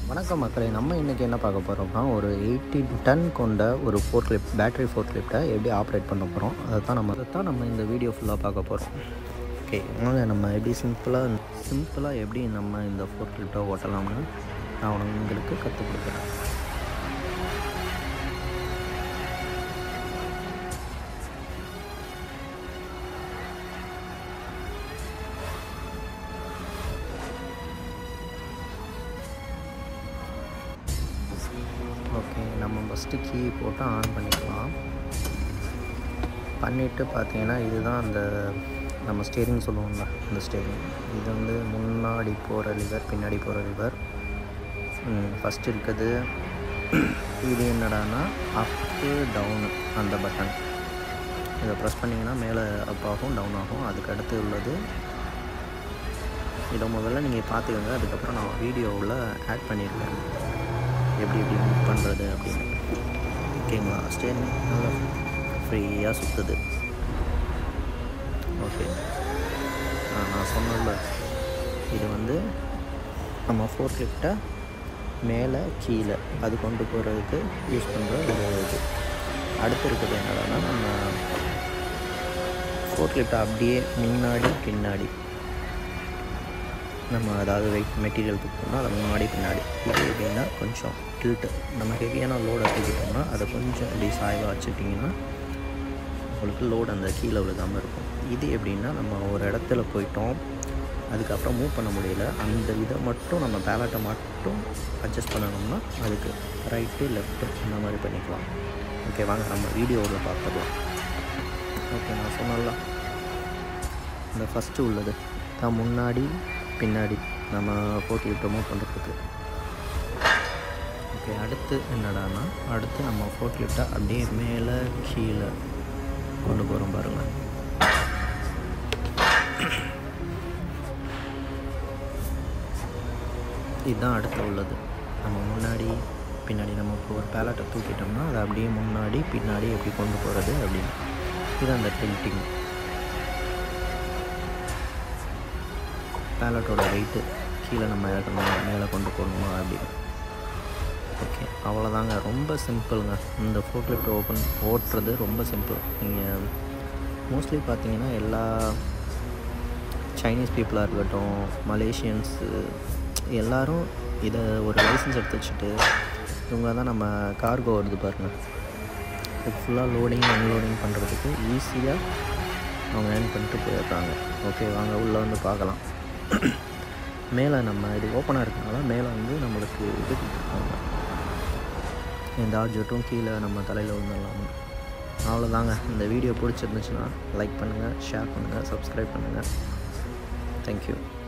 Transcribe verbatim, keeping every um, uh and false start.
வணக்கம் மக்களே, நம்ம இன்றைக்கி என்ன பார்க்க போகிறோம்னா ஒரு எயிட்டீன் டன் கொண்ட ஒரு ஃபோர்க்லிஃப்ட் பேட்டரி ஃபோர்க்லிஃப்ட்டை எப்படி ஆப்ரேட் பண்ண போகிறோம் அதை தான் நம்ம அதை தான் நம்ம இந்த வீடியோ ஃபுல்லாக பார்க்க போகிறோம். ஓகே, வாங்க நம்ம எப்படி சிம்பிளாக சிம்பிளாக எப்படி நம்ம இந்த ஃபோர்க்லிஃப்ட்டை ஓட்டலாம்னு நான் உங்களுக்கு கற்றுக் கொடுக்குறேன். ஓகே, நம்ம ஃபஸ்ட்டு கீ போட்டு ஆன் பண்ணிக்கலாம். பண்ணிவிட்டு பார்த்தீங்கன்னா இதுதான் அந்த நம்ம ஸ்டேரிங் சொல்லுவோம்ல, அந்த ஸ்டேரிங். இது வந்து முன்னாடி போகிற லிவர், பின்னாடி போகிற லிவர். ஃபஸ்ட்டு இருக்குது இது என்னடானா அப்பு டவுனு, அந்த பட்டன். இதை ப்ரெஸ் பண்ணிங்கன்னா மேலே அப் ஆகும், டவுன் ஆகும். அதுக்கு அடுத்து உள்ளது இதை முதல்ல நீங்கள் பார்த்துக்கோங்க. அதுக்கப்புறம் நான் வீடியோவில் ஆட் பண்ணியிருக்கேன் எப்படி எப்படி மூவ் பண்ணுறது அப்படின்னு. ஓகேங்களா, ஸ்டேரிங் நல்லா ஃப்ரீயாக சுற்றுது. ஓகே, நான் சொன்னல இது வந்து நம்ம ஃபோர்க்லிஃப்ட்டை மேலே கீழே அது கொண்டு போகிறதுக்கு யூஸ் பண்ணுற ஒரு இது. அடுத்து இருக்கிறது என்னன்னா, நம்ம ஃபோர்க்லிஃப்ட்டை அப்படியே முன்னாடி பின்னாடி நம்ம அதாவது வெயிட் மெட்டீரியல் தூக்கிட்டோம்னா அதை முன்னாடி பின்னாடி. இது எப்படின்னா கொஞ்சம் டில்ட்டு, நம்ம ஹெவியான லோடை தூக்கிட்டோம்னா அதை கொஞ்சம் இப்படி சாய்வாக வச்சுட்டிங்கன்னா உங்களுக்கு லோடு அந்த கீழே விழுகாமல் இருக்கும். இது எப்படின்னா நம்ம ஒரு இடத்துல போயிட்டோம், அதுக்கப்புறம் மூவ் பண்ண முடியல, அந்த இதை மட்டும் நம்ம பேலட்டை மட்டும் அட்ஜஸ்ட் பண்ணணும்னா அதுக்கு ரைட்டு லெஃப்ட்டு இந்த மாதிரி பண்ணிக்கலாம். ஓகே, வாங்க நம்ம வீடியோவில் பார்த்துக்கலாம். ஓகே, நான் சொன்னலாம் இந்த ஃபஸ்ட்டு உள்ளது தான் முன்னாடி பின்னாடி நம்ம ஃபோர்க்லிஃப்ட்டை மூவ் பண்ணுறதுக்கு. ஓகே, அடுத்து என்னடானா அடுத்து நம்ம ஃபோர்க்லிஃப்ட்டை அப்படியே மேலே கீழே கொண்டு போகிறோம் பாருங்கள். இதுதான் அடுத்து உள்ளது. நம்ம முன்னாடி பின்னாடி நம்ம இப்போ ஒரு பேலட்டை தூக்கிட்டோம்னா அதை அப்படியே முன்னாடி பின்னாடி எப்படி கொண்டு போகிறது அப்படின்னு. இது அந்த டில்ட்டிங். பேலட்டோட வெயிட்டு கீழே நம்ம இறக்கணுமா மேலே கொண்டு போகணுமா அப்படின்னு. ஓகே, அவ்வளோதாங்க, ரொம்ப சிம்பிளுங்க. இந்த ஃபோர்க்லிஃப்ட் ஓப்பன் ஓட்டுறது ரொம்ப சிம்பிள். நீங்கள் மோஸ்ட்லி பார்த்தீங்கன்னா எல்லா சைனீஸ் பீப்புளாக இருக்கட்டும், மலேசியன்ஸு எல்லோரும் இதை ஒரு லைசன்ஸ் எடுத்து வச்சுட்டு இவங்க தான் நம்ம கார்கோ வருது பாருங்கள், இது ஃபுல்லாக லோடிங் அன்லோடிங் பண்ணுறதுக்கு ஈஸியாக அவங்க ஏர்ன் பண்ணிட்டு போயிடுறாங்க. ஓகே, வாங்க உள்ளே வந்து பார்க்கலாம். மேலே நம்ம இது ஓப்பனாக இருக்கனால மேலே வந்து நம்மளுக்கு இது கொடுத்துருக்காங்க, இந்த ஆப்ஜெக்ட்டும் கீழே நம்ம தலையில் விழுந்துடலாம். அவ்வளோதாங்க. இந்த வீடியோ பிடிச்சிருந்துச்சுன்னா லைக் பண்ணுங்கள், ஷேர் பண்ணுங்கள், சப்ஸ்கிரைப் பண்ணுங்கள். தேங்க்யூ.